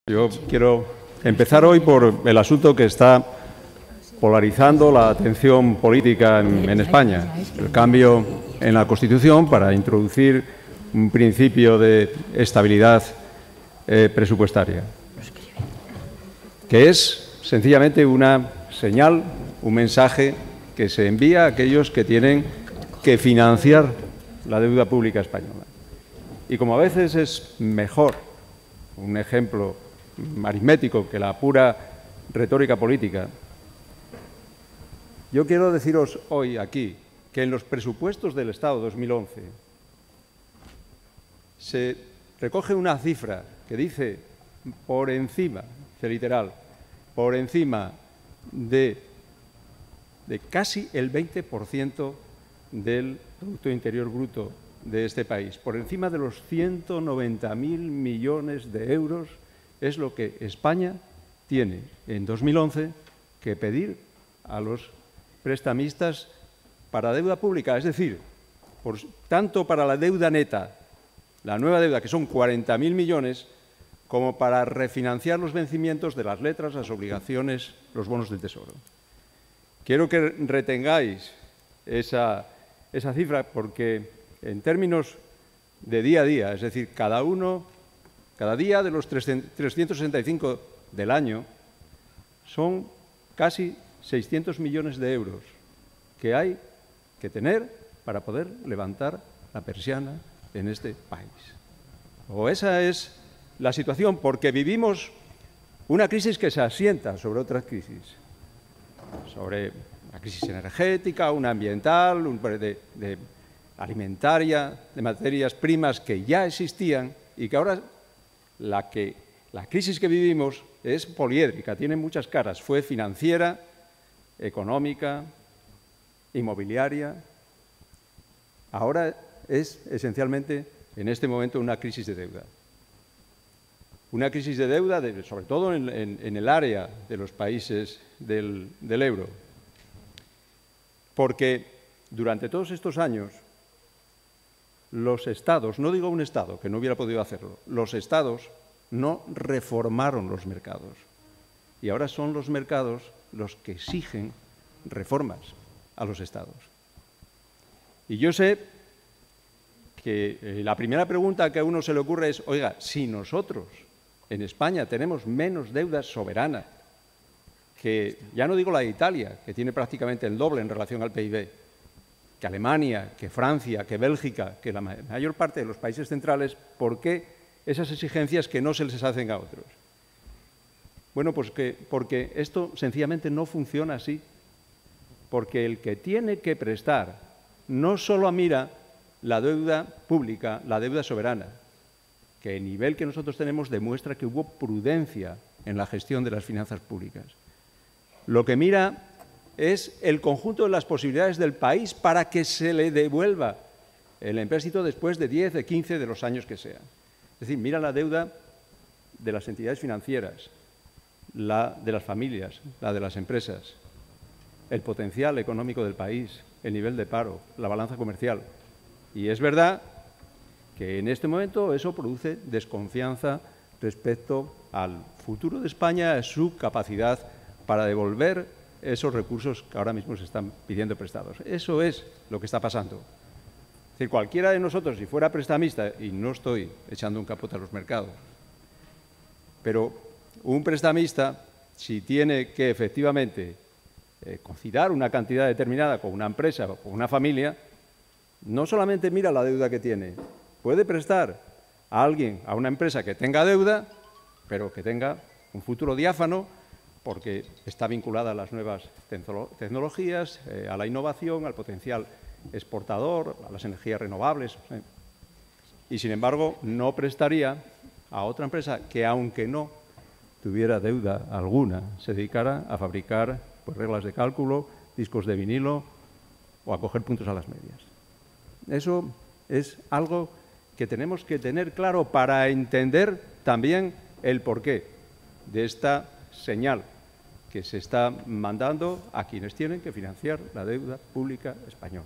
Yo quiero empezar hoy por el asunto que está polarizando la atención política en España, el cambio en la Constitución para introducir un principio de estabilidad presupuestaria, que es sencillamente una señal, un mensaje que se envía a aquellos que tienen que financiar la deuda pública española. Y como a veces es mejor un ejemplo aritmético que la pura retórica política, yo quiero deciros hoy aquí que en los presupuestos del Estado 2011 se recoge una cifra que dice por encima, literal, por encima de casi el 20% del Producto Interior Bruto de este país, por encima de los 190.000 millones de euros, es lo que España tiene en 2011 que pedir a los prestamistas para deuda pública, es decir, tanto para la deuda neta, la nueva deuda, que son 40.000 millones, como para refinanciar los vencimientos de las letras, las obligaciones, los bonos del Tesoro. Quiero que retengáis esa cifra porque en términos de día a día, es decir, cada día de los 365 del año, son casi 600 millones de euros que hay que tener para poder levantar la persiana en este país. O esa es la situación, porque vivimos una crisis que se asienta sobre otras crisis, sobre la crisis energética, una ambiental, de alimentaria, de materias primas que ya existían y que ahora la crisis que vivimos es poliédrica, tiene muchas caras. Fue financiera, económica, inmobiliaria. Ahora es esencialmente, en este momento, una crisis de deuda. Una crisis de deuda, sobre todo en el área de los países del euro. Porque durante todos estos años, los Estados, no digo un Estado que no hubiera podido hacerlo, los Estados no reformaron los mercados. Y ahora son los mercados los que exigen reformas a los Estados. Y yo sé que la primera pregunta que a uno se le ocurre es, oiga, si nosotros en España tenemos menos deuda soberana, que ya no digo la de Italia, que tiene prácticamente el doble en relación al PIB, que Alemania, que Francia, que Bélgica, que la mayor parte de los países centrales, ¿por qué esas exigencias que no se les hacen a otros? Bueno, pues porque esto sencillamente no funciona así. Porque el que tiene que prestar no solo mira la deuda pública, la deuda soberana, que el nivel que nosotros tenemos demuestra que hubo prudencia en la gestión de las finanzas públicas. Lo que mira es el conjunto de las posibilidades del país para que se le devuelva el empréstito después de 10, de 15, de los años que sean. Es decir, mira la deuda de las entidades financieras, la de las familias, la de las empresas, el potencial económico del país, el nivel de paro, la balanza comercial. Y es verdad que en este momento eso produce desconfianza respecto al futuro de España, a su capacidad para devolver esos recursos que ahora mismo se están pidiendo prestados. Eso es lo que está pasando. Es decir, cualquiera de nosotros, si fuera prestamista, y no estoy echando un capote a los mercados, pero un prestamista, si tiene que efectivamente conciliar una cantidad determinada con una empresa o con una familia, no solamente mira la deuda que tiene, puede prestar a alguien, a una empresa que tenga deuda, pero que tenga un futuro diáfano, porque está vinculada a las nuevas tecnologías, a la innovación, al potencial exportador, a las energías renovables. Y, sin embargo, no prestaría a otra empresa que, aunque no tuviera deuda alguna, se dedicara a fabricar reglas de cálculo, discos de vinilo o a coger puntos a las medias. Eso es algo que tenemos que tener claro para entender también el porqué de esta señal que se está mandando a quienes tienen que financiar la deuda pública española.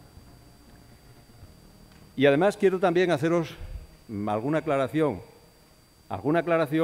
Y además quiero también haceros alguna aclaración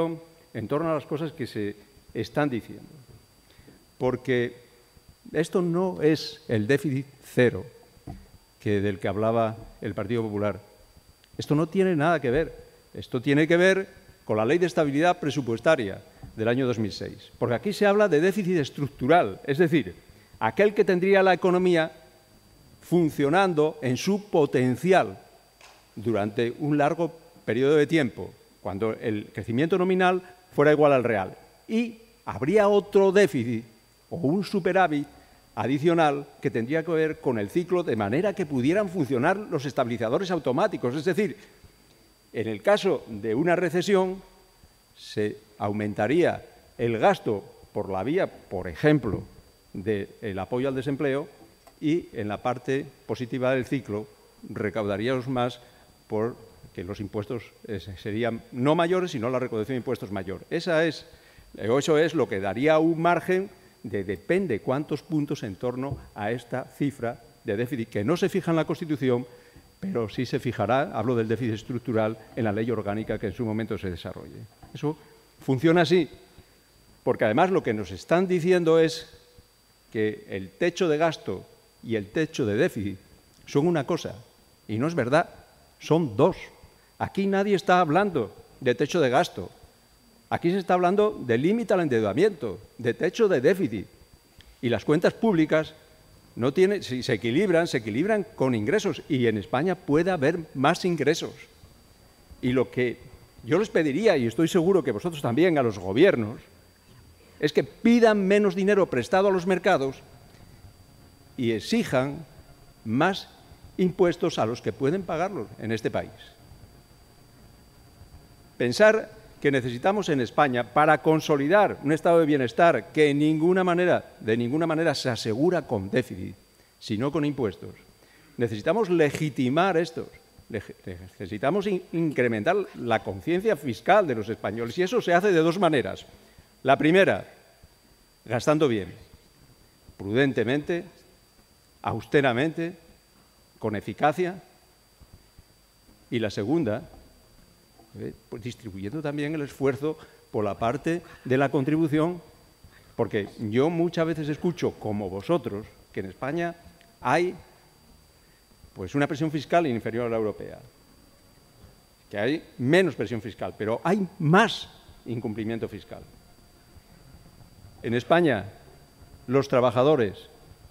en torno a las cosas que se están diciendo. Porque esto no es el déficit cero del que hablaba el Partido Popular. Esto no tiene nada que ver. Esto tiene que ver con la Ley de Estabilidad Presupuestaria del año 2006. Porque aquí se habla de déficit estructural, es decir, aquel que tendría la economía funcionando en su potencial durante un largo periodo de tiempo, cuando el crecimiento nominal fuera igual al real. Y habría otro déficit o un superávit adicional que tendría que ver con el ciclo, de manera que pudieran funcionar los estabilizadores automáticos. Es decir, en el caso de una recesión, se aumentaría el gasto por la vía, por ejemplo, del apoyo al desempleo, y en la parte positiva del ciclo recaudaríamos más porque los impuestos serían no mayores, sino la recaudación de impuestos mayor. Eso es lo que daría un margen de depende cuántos puntos en torno a esta cifra de déficit, que no se fija en la Constitución, pero sí se fijará, hablo del déficit estructural, en la ley orgánica que en su momento se desarrolle. Eso funciona así, porque además lo que nos están diciendo es que el techo de gasto y el techo de déficit son una cosa, y no es verdad, son dos. Aquí nadie está hablando de techo de gasto. Aquí se está hablando de límite al endeudamiento, de techo de déficit. Y las cuentas públicas si se equilibran con ingresos. Y en España puede haber más ingresos. Y lo que yo les pediría, y estoy seguro que vosotros también, a los gobiernos, es que pidan menos dinero prestado a los mercados y exijan más impuestos a los que pueden pagarlos en este país. Pensar que necesitamos en España, para consolidar un estado de bienestar que de ninguna manera se asegura con déficit, sino con impuestos, necesitamos legitimar estos, necesitamos incrementar la conciencia fiscal de los españoles, y eso se hace de dos maneras. La primera, gastando bien, prudentemente, austeramente, con eficacia, y la segunda, pues distribuyendo también el esfuerzo por la parte de la contribución, porque yo muchas veces escucho, como vosotros, que en España hay pues una presión fiscal inferior a la europea, que hay menos presión fiscal, pero hay más incumplimiento fiscal. En España, los trabajadores,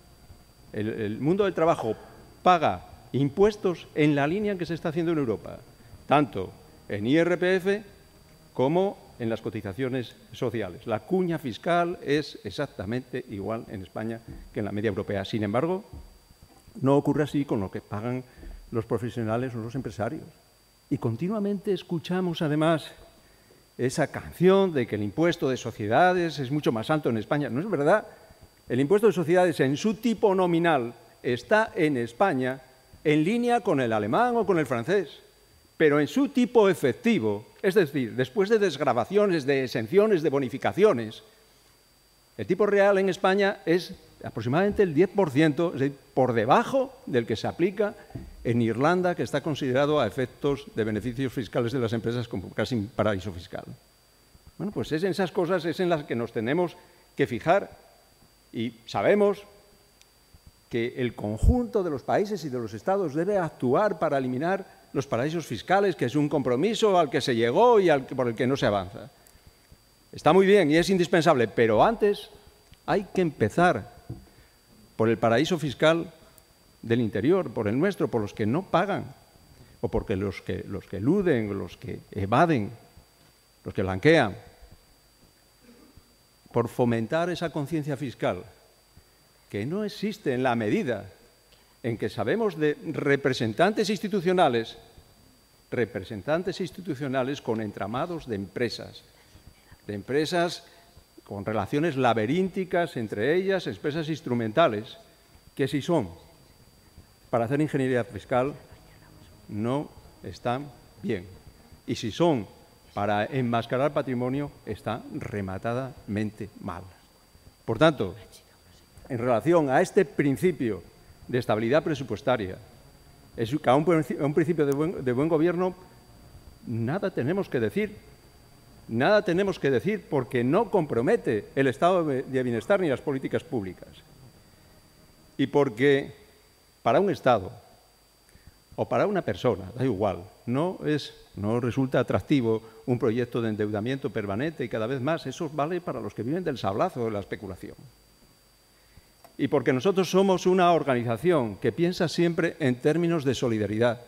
el mundo del trabajo paga impuestos en la línea que se está haciendo en Europa, tanto en IRPF como en las cotizaciones sociales. La cuña fiscal es exactamente igual en España que en la media europea. Sin embargo, no ocurre así con lo que pagan los profesionales o los empresarios. Y continuamente escuchamos, además, esa canción de que el impuesto de sociedades es mucho más alto en España. No es verdad. El impuesto de sociedades en su tipo nominal está en España en línea con el alemán o con el francés, pero en su tipo efectivo, es decir, después de desgravaciones, de exenciones, de bonificaciones, el tipo real en España es aproximadamente el 10%, es decir, por debajo del que se aplica en Irlanda, que está considerado a efectos de beneficios fiscales de las empresas como casi un paraíso fiscal. Bueno, pues es en esas cosas es en las que nos tenemos que fijar, y sabemos que el conjunto de los países y de los estados debe actuar para eliminar los paraísos fiscales, que es un compromiso al que se llegó y por el que no se avanza. Está muy bien y es indispensable, pero antes hay que empezar por el paraíso fiscal del interior, por el nuestro, por los que no pagan, o porque los que eluden, los que evaden, los que blanquean, por fomentar esa conciencia fiscal que no existe en la medida en que sabemos de representantes institucionales con entramados de empresas con relaciones laberínticas entre ellas, empresas instrumentales, que si son para hacer ingeniería fiscal no están bien. Y si son para enmascarar patrimonio, están rematadamente mal. Por tanto, en relación a este principio de estabilidad presupuestaria, a un principio de buen gobierno, nada tenemos que decir, nada tenemos que decir porque no compromete el estado de bienestar ni las políticas públicas. Y porque para un Estado o para una persona, da igual, no resulta atractivo un proyecto de endeudamiento permanente y cada vez más. Eso vale para los que viven del sablazo de la especulación. Y porque nosotros somos una organización que piensa siempre en términos de solidaridad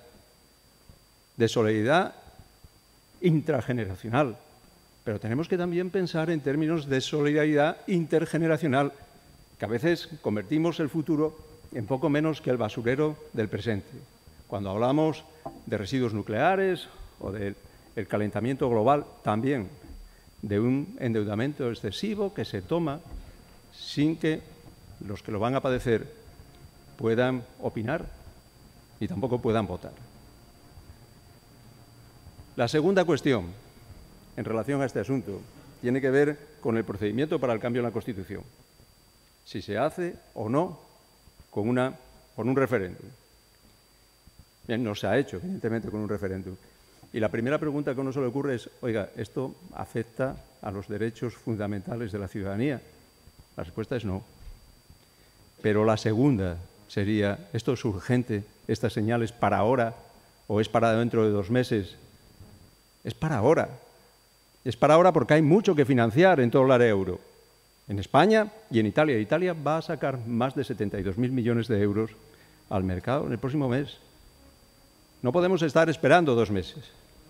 intrageneracional, pero tenemos que también pensar en términos de solidaridad intergeneracional, que a veces convertimos el futuro en poco menos que el basurero del presente. Cuando hablamos de residuos nucleares o del calentamiento global, también de un endeudamiento excesivo que se toma sin que los que lo van a padecer puedan opinar y tampoco puedan votar. La segunda cuestión, en relación a este asunto, tiene que ver con el procedimiento para el cambio en la Constitución. Si se hace o no con un referéndum. Bien, no se ha hecho, evidentemente, con un referéndum. Y la primera pregunta que a uno se le ocurre es, oiga, ¿esto afecta a los derechos fundamentales de la ciudadanía? La respuesta es no. Pero la segunda sería, ¿esto es urgente? ¿Esta señal es para ahora o es para dentro de 2 meses? Es para ahora. Es para ahora porque hay mucho que financiar en todo el área euro. En España y en Italia. Italia va a sacar más de 72.000 millones de euros al mercado en el próximo mes. No podemos estar esperando 2 meses.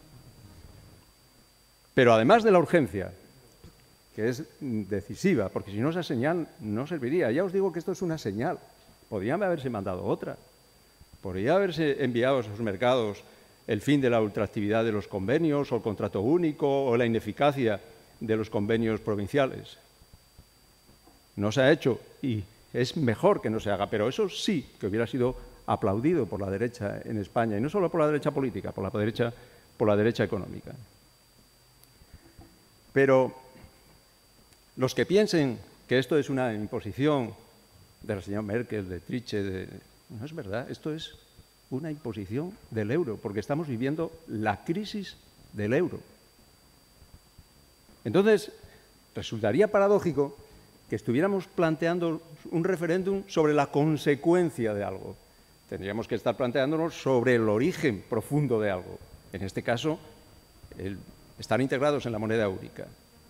Pero además de la urgencia, que es decisiva, porque si no esa señal no serviría. Ya os digo que esto es una señal. Podrían haberse mandado otra. Podría haberse enviado a esos mercados el fin de la ultraactividad de los convenios o el contrato único o la ineficacia de los convenios provinciales. No se ha hecho y es mejor que no se haga, pero eso sí que hubiera sido aplaudido por la derecha en España, y no solo por la derecha política, por la derecha económica. Pero los que piensen que esto es una imposición de la señora Merkel, de Triche, no es verdad, esto es una imposición del euro, porque estamos viviendo la crisis del euro. Entonces, resultaría paradójico que estuviéramos planteando un referéndum sobre la consecuencia de algo. Tendríamos que estar planteándonos sobre el origen profundo de algo. En este caso, estar integrados en la moneda única.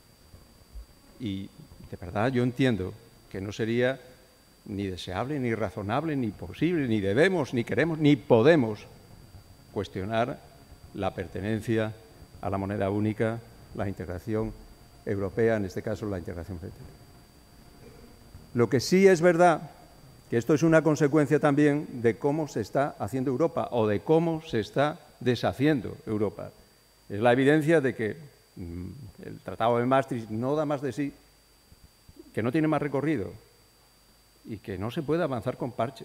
Y de verdad yo entiendo que no sería ni deseable, ni razonable, ni posible, ni debemos, ni queremos, ni podemos cuestionar la pertenencia a la moneda única, la integración europea, en este caso la integración monetaria. Lo que sí es verdad, que esto es una consecuencia también de cómo se está haciendo Europa o de cómo se está deshaciendo Europa. Es la evidencia de que el Tratado de Maastricht no da más de sí, que no tiene más recorrido y que no se puede avanzar con parches.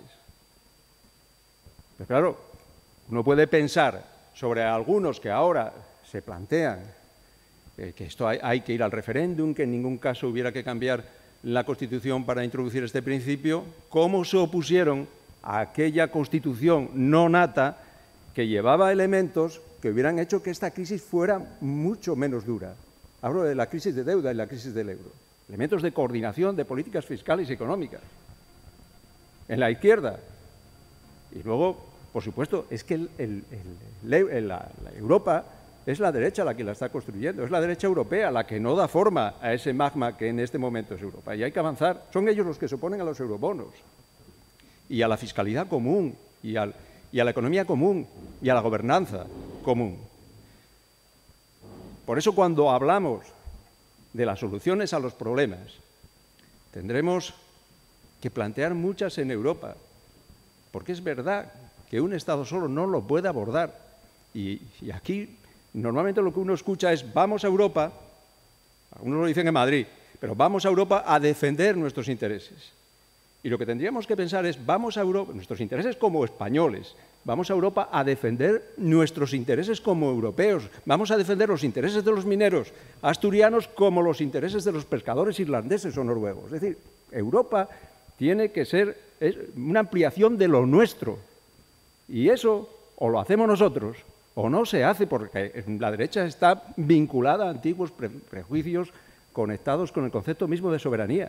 Pero claro, uno puede pensar sobre algunos que ahora se plantean que esto hay que ir al referéndum, que en ningún caso hubiera que cambiar la Constitución para introducir este principio, cómo se opusieron a aquella Constitución no nata que llevaba elementos que hubieran hecho que esta crisis fuera mucho menos dura. Hablo de la crisis de deuda y la crisis del euro. Elementos de coordinación de políticas fiscales y económicas. En la izquierda. Y luego, por supuesto, es que la Europa es la derecha la que la está construyendo, es la derecha europea la que no da forma a ese magma que en este momento es Europa. Y hay que avanzar. Son ellos los que se oponen a los eurobonos y a la fiscalidad común y a la economía común y a la gobernanza común. Por eso, cuando hablamos de las soluciones a los problemas, tendremos que plantear muchas en Europa, porque es verdad que un Estado solo no lo puede abordar. Y aquí, normalmente lo que uno escucha es vamos a Europa, algunos lo dicen en Madrid, pero vamos a Europa a defender nuestros intereses. Y lo que tendríamos que pensar es vamos a Europa, nuestros intereses como españoles, vamos a Europa a defender nuestros intereses como europeos, vamos a defender los intereses de los mineros asturianos como los intereses de los pescadores irlandeses o noruegos. Es decir, Europa tiene que ser una ampliación de lo nuestro. Y eso o lo hacemos nosotros o no se hace porque la derecha está vinculada a antiguos prejuicios conectados con el concepto mismo de soberanía.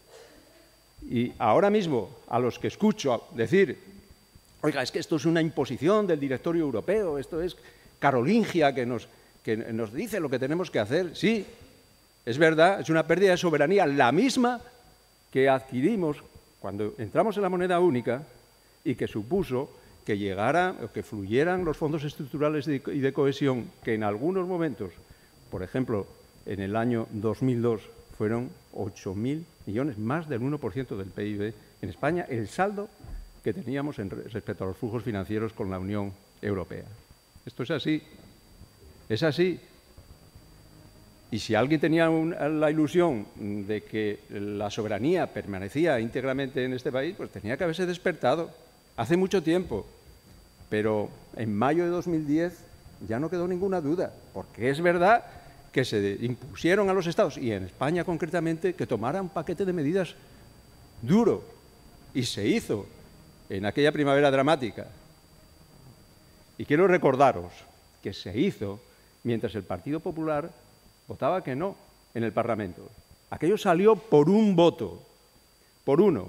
Y ahora mismo, a los que escucho decir, oiga, es que esto es una imposición del directorio europeo, esto es carolingia que nos dice lo que tenemos que hacer. Sí, es verdad, es una pérdida de soberanía, la misma que adquirimos cuando entramos en la moneda única y que supuso que llegara o que fluyeran los fondos estructurales y de cohesión, que en algunos momentos, por ejemplo, en el año 2002, fueron 8.000 millones, más del 1% del PIB en España, el saldo que teníamos respecto a los flujos financieros con la Unión Europea. Esto es así, es así. Y si alguien tenía la ilusión de que la soberanía permanecía íntegramente en este país, pues tenía que haberse despertado hace mucho tiempo. Pero en mayo de 2010 ya no quedó ninguna duda, porque es verdad que se impusieron a los Estados, y en España concretamente, que tomaran un paquete de medidas duro, y se hizo en aquella primavera dramática. Y quiero recordaros que se hizo mientras el Partido Popular votaba que no en el Parlamento. Aquello salió por un voto, por uno.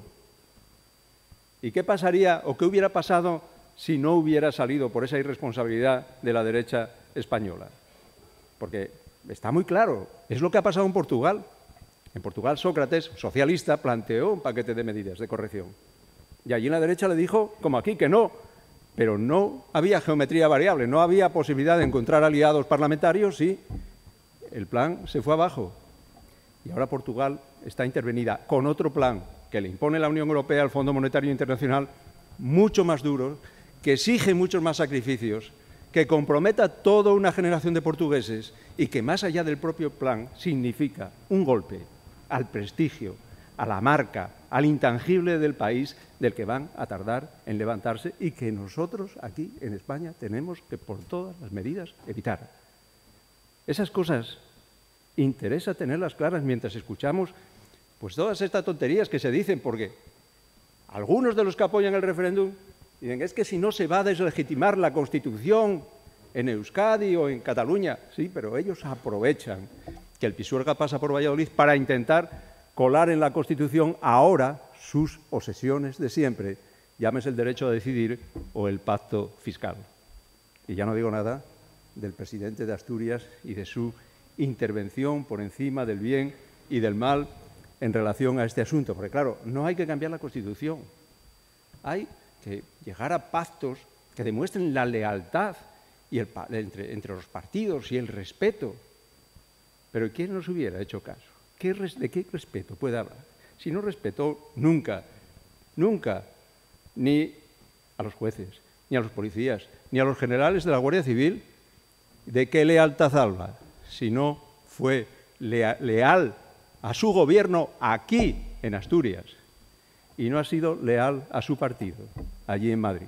¿Y qué pasaría o qué hubiera pasado si no hubiera salido por esa irresponsabilidad de la derecha española? Porque está muy claro, es lo que ha pasado en Portugal. En Portugal, Sócrates, socialista, planteó un paquete de medidas de corrección. Y allí la derecha le dijo, como aquí, que no. Pero no había geometría variable, no había posibilidad de encontrar aliados parlamentarios y el plan se fue abajo. Y ahora Portugal está intervenida con otro plan que le impone la Unión Europea al Fondo Monetario Internacional, mucho más duro, que exige muchos más sacrificios, que comprometa toda una generación de portugueses y que, más allá del propio plan, significa un golpe al prestigio, a la marca, al intangible del país del que van a tardar en levantarse y que nosotros aquí en España tenemos que, por todas las medidas, evitar. Esas cosas interesa tenerlas claras mientras escuchamos pues todas estas tonterías que se dicen, porque algunos de los que apoyan el referéndum dicen es que si no se va a deslegitimar la Constitución en Euskadi o en Cataluña. Sí, pero ellos aprovechan que el Pisuerga pasa por Valladolid para intentar colar en la Constitución ahora sus obsesiones de siempre, llámese el derecho a decidir o el pacto fiscal. Y ya no digo nada del presidente de Asturias y de su intervención por encima del bien y del mal en relación a este asunto. Porque, claro, no hay que cambiar la Constitución. Hay que llegar a pactos que demuestren la lealtad y entre los partidos y el respeto. Pero ¿quién nos hubiera hecho caso? ¿De qué respeto puede hablar? Si no respetó nunca, nunca, ni a los jueces, ni a los policías, ni a los generales de la Guardia Civil, ¿de qué lealtad habla? Si no fue leal a su gobierno aquí, en Asturias, y no ha sido leal a su partido, allí en Madrid.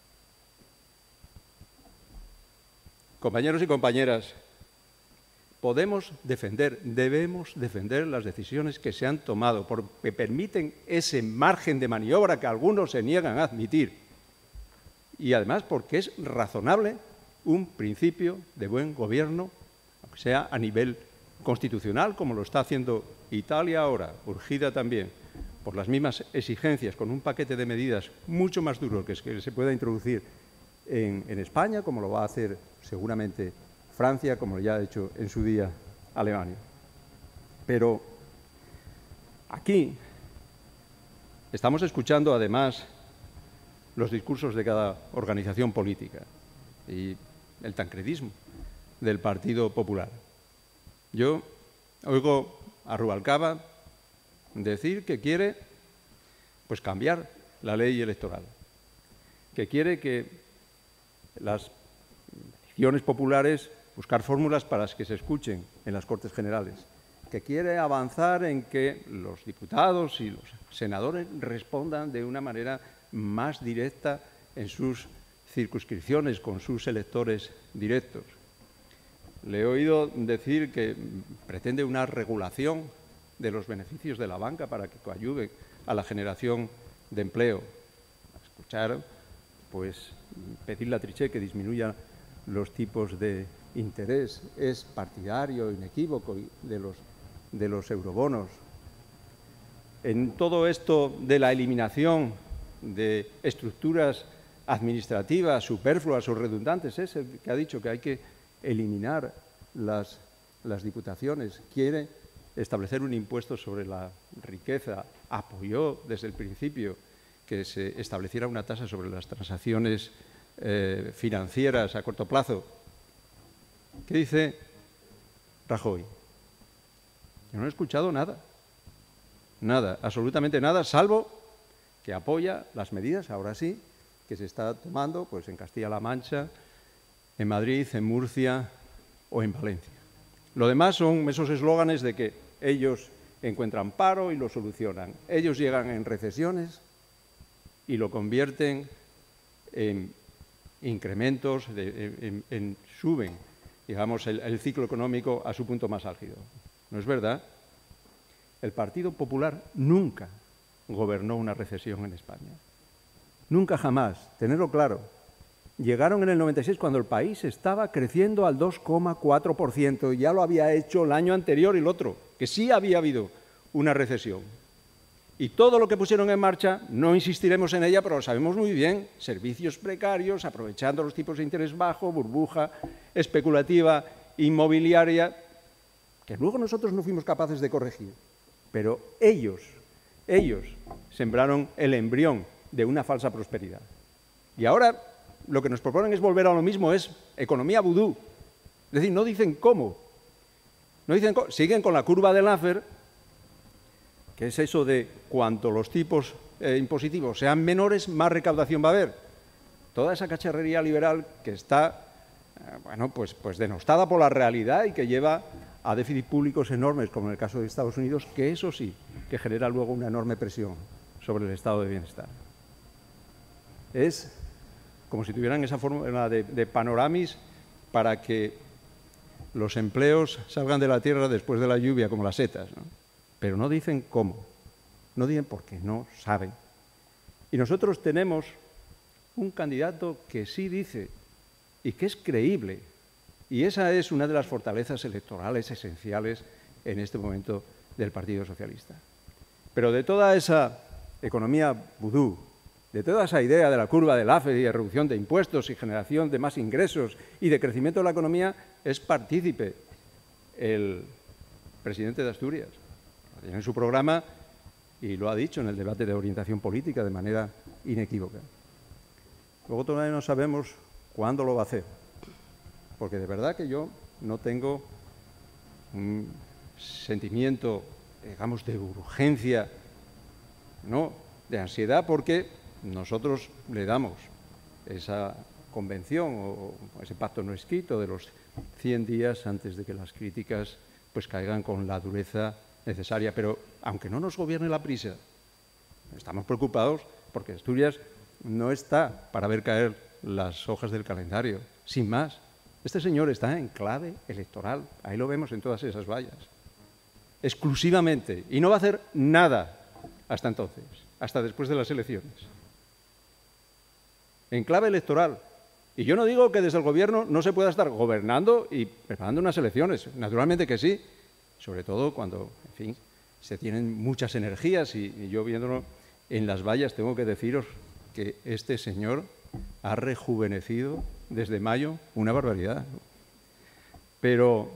Compañeros y compañeras, podemos defender, debemos defender las decisiones que se han tomado porque permiten ese margen de maniobra que algunos se niegan a admitir y además porque es razonable un principio de buen gobierno, aunque sea a nivel constitucional, como lo está haciendo Italia ahora, urgida también por las mismas exigencias, con un paquete de medidas mucho más duro que se pueda introducir en España, como lo va a hacer seguramente Francia, como ya ha hecho en su día Alemania. Pero aquí estamos escuchando además los discursos de cada organización política y el tancredismo del Partido Popular. Yo oigo a Rubalcaba decir que quiere pues cambiar la ley electoral, que quiere que las elecciones populares buscar fórmulas para que se escuchen en las Cortes Generales, que quiere avanzar en que los diputados y los senadores respondan de una manera más directa en sus circunscripciones con sus electores directos. Le he oído decir que pretende una regulación de los beneficios de la banca para que coadyuve a la generación de empleo. Escuchar, pues, pedirle a Trichet que disminuya los tipos de interés, es partidario, inequívoco de los eurobonos. En todo esto de la eliminación de estructuras administrativas superfluas o redundantes, es el que ha dicho que hay que eliminar las diputaciones, quiere establecer un impuesto sobre la riqueza, apoyó desde el principio que se estableciera una tasa sobre las transacciones financieras a corto plazo. ¿Qué dice Rajoy? Yo no he escuchado nada, nada, absolutamente nada, salvo que apoya las medidas, ahora sí, que se está tomando pues, en Castilla-La Mancha, en Madrid, en Murcia o en Valencia. Lo demás son esos eslóganes de que ellos encuentran paro y lo solucionan. Ellos llegan en recesiones y lo convierten en incrementos, suben, digamos, el ciclo económico a su punto más álgido. ¿No es verdad? El Partido Popular nunca gobernó una recesión en España. Nunca jamás, tenerlo claro. Llegaron en el 96 cuando el país estaba creciendo al 2,4% y ya lo había hecho el año anterior y el otro, que sí había habido una recesión. Y todo lo que pusieron en marcha, no insistiremos en ella, pero lo sabemos muy bien, servicios precarios, aprovechando los tipos de interés bajo, burbuja especulativa, inmobiliaria, que luego nosotros no fuimos capaces de corregir. Pero ellos sembraron el embrión de una falsa prosperidad. Y ahora lo que nos proponen es volver a lo mismo, es economía vudú. Es decir, no dicen cómo. Siguen con la curva de Laffer, que es eso de cuanto los tipos impositivos sean menores, más recaudación va a haber. Toda esa cacharrería liberal que está, pues denostada por la realidad y que lleva a déficits públicos enormes, como en el caso de Estados Unidos, que eso sí, que genera luego una enorme presión sobre el estado de bienestar. Es como si tuvieran esa fórmula de panoramis para que los empleos salgan de la tierra después de la lluvia, como las setas, ¿no? Pero no dicen cómo, no dicen porque no saben. Y nosotros tenemos un candidato que sí dice y que es creíble. Y esa es una de las fortalezas electorales esenciales en este momento del Partido Socialista. Pero de toda esa economía vudú, de toda esa idea de la curva de Laffer y de reducción de impuestos y generación de más ingresos y de crecimiento de la economía, es partícipe el presidente de Asturias. Tiene en su programa y lo ha dicho en el debate de orientación política de manera inequívoca. Luego todavía no sabemos cuándo lo va a hacer, porque de verdad que yo no tengo un sentimiento, digamos, de urgencia, no, de ansiedad, porque nosotros le damos esa convención o ese pacto no escrito de los 100 días antes de que las críticas pues caigan con la dureza necesaria. Pero aunque no nos gobierne la prisa, estamos preocupados porque Asturias no está para ver caer las hojas del calendario, sin más. Este señor está en clave electoral, ahí lo vemos en todas esas vallas, exclusivamente, y no va a hacer nada hasta entonces, hasta después de las elecciones. En clave electoral. Y yo no digo que desde el Gobierno no se pueda estar gobernando y preparando unas elecciones, naturalmente que sí, sobre todo cuando, en fin, se tienen muchas energías y yo viéndolo en las vallas tengo que deciros que este señor ha rejuvenecido desde mayo una barbaridad. Pero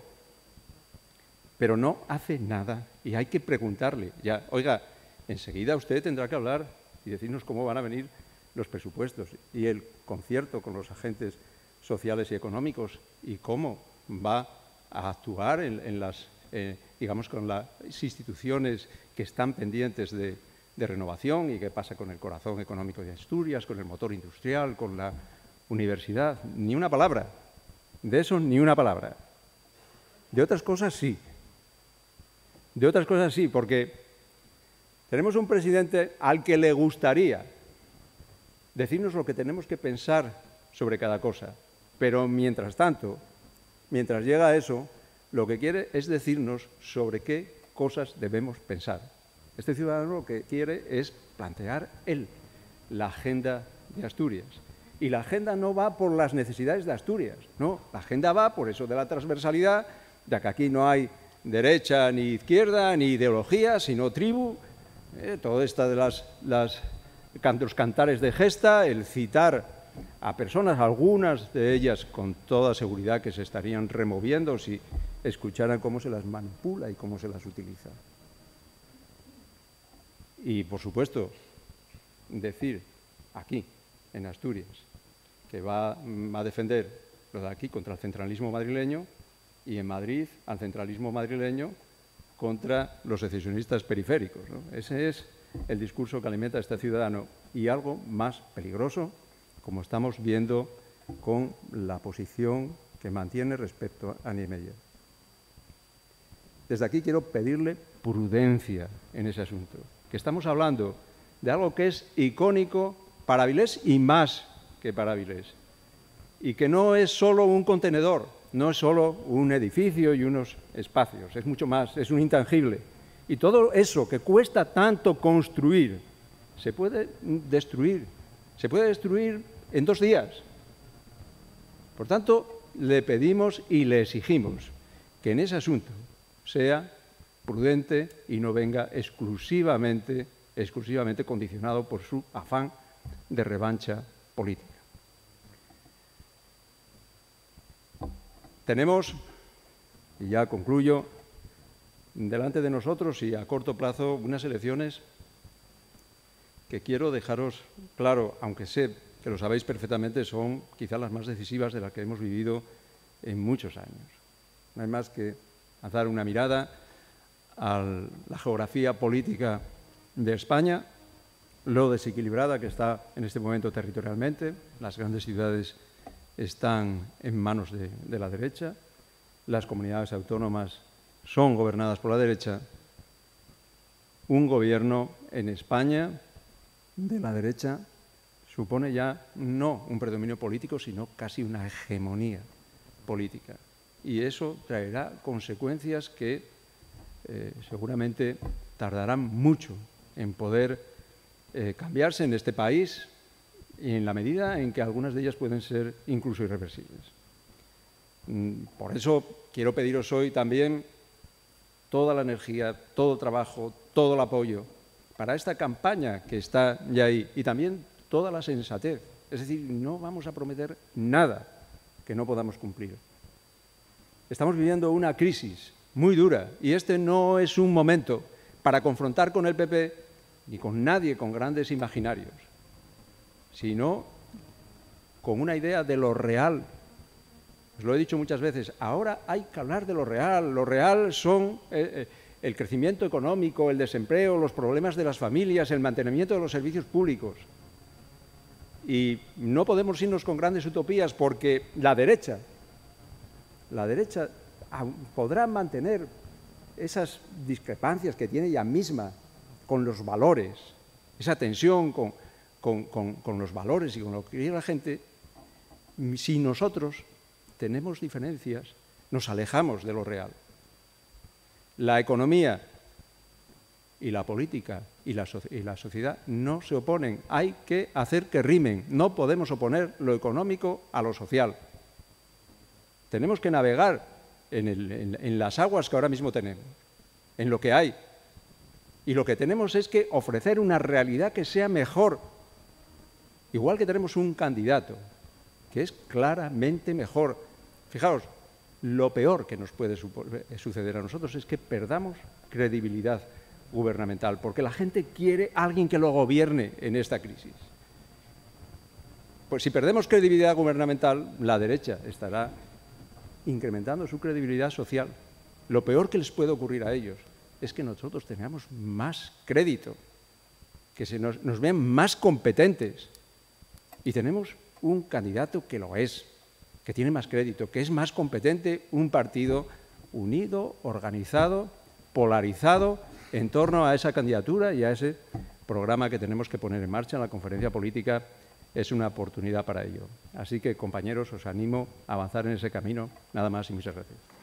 no hace nada y hay que preguntarle. Ya, oiga, enseguida usted tendrá que hablar y decirnos cómo van a venir los presupuestos y el concierto con los agentes sociales y económicos y cómo va a actuar en las, digamos, con las instituciones que están pendientes de renovación y qué pasa con el corazón económico de Asturias, con el motor industrial, con la universidad. Ni una palabra. De eso ni una palabra. De otras cosas sí. De otras cosas sí, porque tenemos un presidente al que le gustaría decirnos lo que tenemos que pensar sobre cada cosa. Pero mientras tanto, mientras llega a eso, lo que quiere es decirnos sobre qué cosas debemos pensar. Este ciudadano lo que quiere es plantear él la agenda de Asturias. Y la agenda no va por las necesidades de Asturias, no, la agenda va por eso de la transversalidad, ya que aquí no hay derecha ni izquierda, ni ideología, sino tribu, todo esto de los cantares de gesta, el citar a personas, algunas de ellas con toda seguridad que se estarían removiendo si escucharan cómo se las manipula y cómo se las utiliza. Y, por supuesto, decir aquí, en Asturias, que va a defender lo de aquí contra el centralismo madrileño y en Madrid al centralismo madrileño contra los secesionistas periféricos, ¿no? Ese es el discurso que alimenta a este ciudadano y algo más peligroso, como estamos viendo con la posición que mantiene respecto a Niemeyer. Desde aquí quiero pedirle prudencia en ese asunto, que estamos hablando de algo que es icónico para Avilés y más que para Avilés, y que no es solo un contenedor, no es solo un edificio y unos espacios, es mucho más, es un intangible. Y todo eso que cuesta tanto construir se puede destruir en 2 días. Por tanto, le pedimos y le exigimos que en ese asunto sea prudente y no venga exclusivamente condicionado por su afán de revancha política. Tenemos, y ya concluyo, delante de nosotros y a corto plazo unas elecciones que quiero dejaros claro, aunque sé que lo sabéis perfectamente, son quizás las más decisivas de las que hemos vivido en muchos años. No hay más que hacer una mirada a la geografía política de España, lo desequilibrada que está en este momento territorialmente. Las grandes ciudades están en manos de la derecha, las comunidades autónomas son gobernadas por la derecha. Un gobierno en España de la derecha supone ya no un predominio político, sino casi una hegemonía política. Y eso traerá consecuencias que seguramente tardarán mucho en poder cambiarse en este país, y en la medida en que algunas de ellas pueden ser incluso irreversibles. Por eso quiero pediros hoy también toda la energía, todo el trabajo, todo el apoyo para esta campaña que está ya ahí y también toda la sensatez. Es decir, no vamos a prometer nada que no podamos cumplir. Estamos viviendo una crisis muy dura y este no es un momento para confrontar con el PP ni con nadie con grandes imaginarios, sino con una idea de lo real. Os lo he dicho muchas veces, ahora hay que hablar de lo real. Lo real son el crecimiento económico, el desempleo, los problemas de las familias, el mantenimiento de los servicios públicos. Y no podemos irnos con grandes utopías porque la derecha podrá mantener esas discrepancias que tiene ella misma con los valores, esa tensión con los valores y con lo que quiere la gente. Si nosotros tenemos diferencias, nos alejamos de lo real. La economía y la política y la sociedad no se oponen. Hay que hacer que rimen. No podemos oponer lo económico a lo social. Tenemos que navegar en las aguas que ahora mismo tenemos, en lo que hay. Y lo que tenemos es que ofrecer una realidad que sea mejor. Igual que tenemos un candidato que es claramente mejor. Fijaos, lo peor que nos puede suceder a nosotros es que perdamos credibilidad gubernamental, porque la gente quiere a alguien que lo gobierne en esta crisis. Pues si perdemos credibilidad gubernamental, la derecha estará incrementando su credibilidad social. Lo peor que les puede ocurrir a ellos es que nosotros tengamos más crédito, que nos vean más competentes. Y tenemos un candidato que lo es, que tiene más crédito, que es más competente, un partido unido, organizado, polarizado en torno a esa candidatura y a ese programa que tenemos que poner en marcha. La conferencia política es una oportunidad para ello. Así que, compañeros, os animo a avanzar en ese camino. Nada más y muchas gracias.